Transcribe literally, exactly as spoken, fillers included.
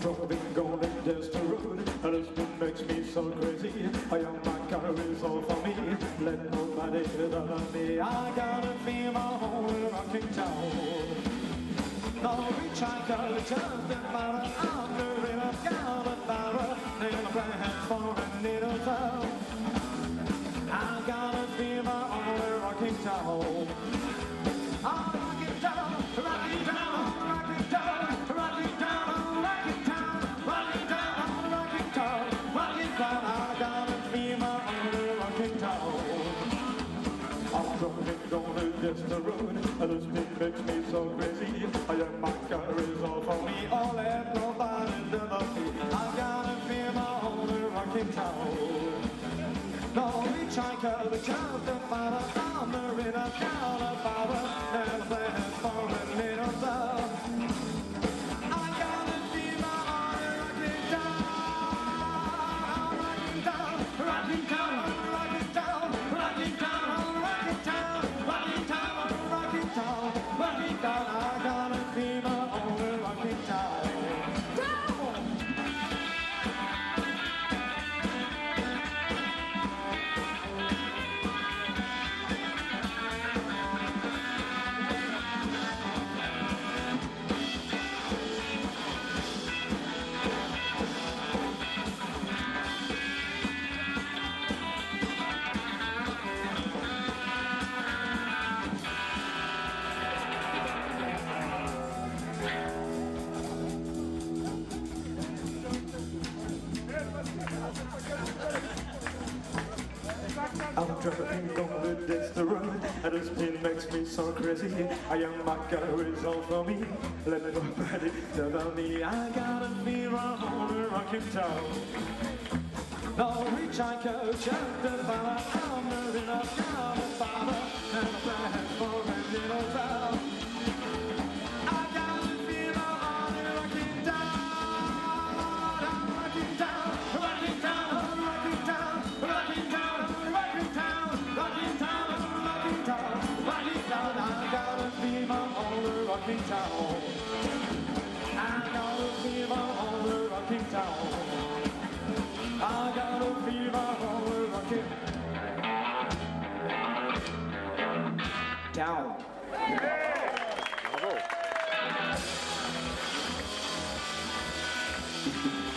driving, going down the road. This beat makes me so crazy. I am my car is all for me. Let nobody bother me. I gotta feel my whole rocking town. No reach I gotta just about I'm the river, got a barrel, and a brand for a needle town. I gotta feel my whole rocking town. I'm rocking down, rocking down, rocking down, rocking down, rocking down, rocking down, rocking down, rocking down. I gotta feel my own rocking down. I'm driving down against the road, and this beat makes me so crazy. I am my car is all for me, all let nobody bother me. I gotta feel my own rocking town. No reach I could just about a summer in a town about a and a place for a little love. I gotta feel my heart rocking down, rocking down, rocking down, rocking down, rocking down, rocking down, rocking down, rocking down, rocking down. I gotta feel my own rocking down. I'm driving on the Dexter Road, and this beat makes me so crazy. I am my car is all for me. Let nobody tell me. I gotta feel my whole rocking town. No reach I could just about a hammer in a car about a and a plan for a little town. I gotta feel my heart rocking down, rocking down, rocking down, rocking down, rocking down. I gotta feel my own rocking town. I gotta feel my own rocking town. I gotta feel my own rocking town. Bravo.